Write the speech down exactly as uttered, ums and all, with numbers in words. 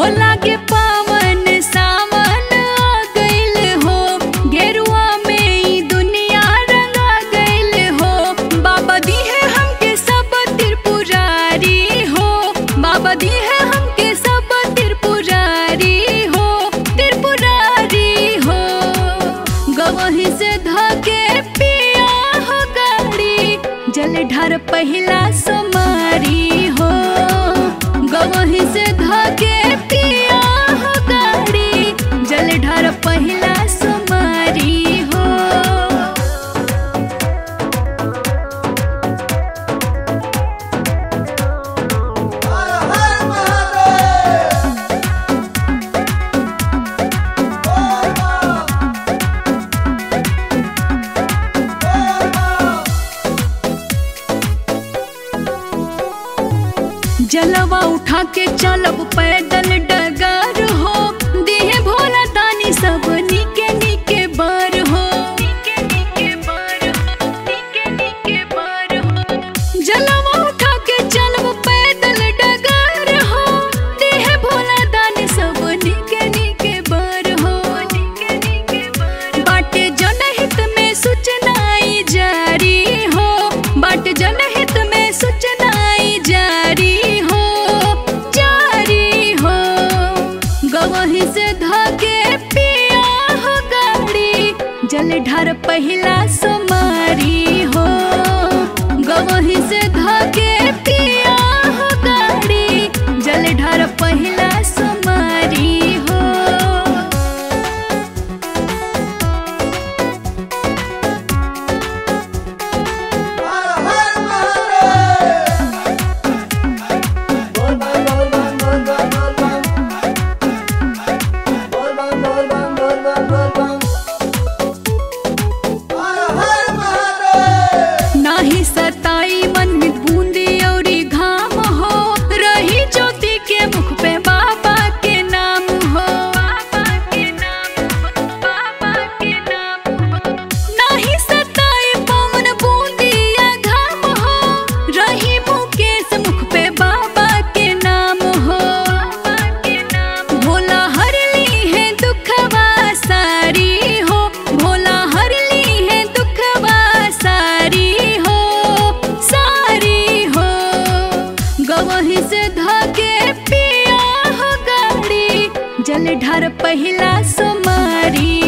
लागे पावन सावन आ गइल हो, गेरुआ में ई दुनिया रंगा गइल हो। बाबा दी है हमके सब त्रिपुरारी हो, बाबा दी है हमके सब त्रिपुरारी हो, त्रिपुरारी हो। गवही से धके पिया हो गाड़ी, जल ढार पहिला सोमारी हो। गवही से धके पिया हो गाड़ी, जल ढार पहिला सोमारी हो। जलवा उठा के चलब पैदल डगर हो, देहे भोला दानी सब निके निके बर हो, निके निके बर हो, निके निके बर हो। जलवा उठा के चलब पैदल डगर हो, देहे भोला दानी सब निके निके बर हो, निके निके बर। बाटे जनहित में सूचनाई जारी हो, बाटे जनहित में सूचनाई जारी हो, जारी हो। गवही से धके पिया हो गाड़ी, जल ढार पहिला सोमारी हो। गवही से धके पिया हो गाड़ी, जल ढार पहिला सोमारी हो। नाही सताई मन में बूंदी औरी घाम हो, रही ज्योति के मुख पे बाबा के नाम हो, बाबा के नाम हो, बाबा के नाम हो। नाही सताई पवन बूंदी या घाम हो, रही मुकेश मुख पे बाबा के नाम हो, बाबा के नाम। भोला हर ली है दुखवा सारी हो, भोला हर ली है दुखवा सारी हो, सारी हो। गवही से धके पिया हो गाड़ी, जल ढार पहिला सोमारी